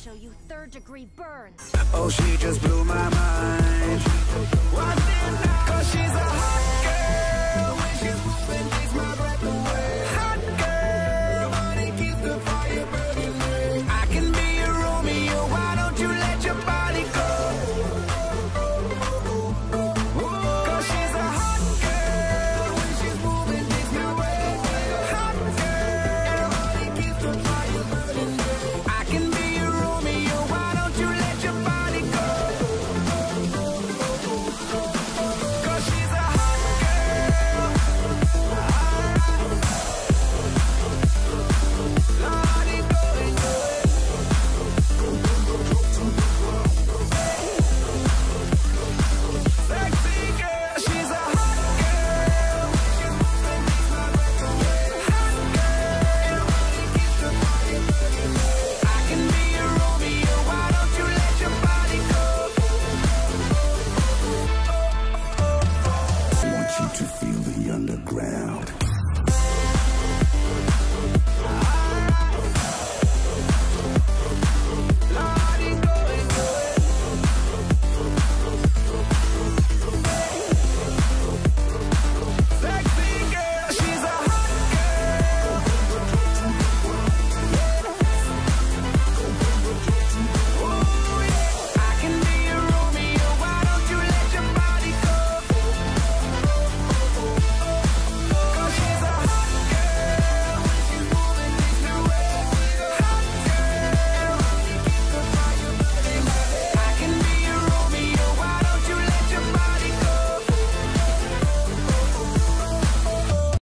show you third-degree burns. Oh, she just blew my mind. What's in that? 'Cause she's a hot girl. When she's moving, she's my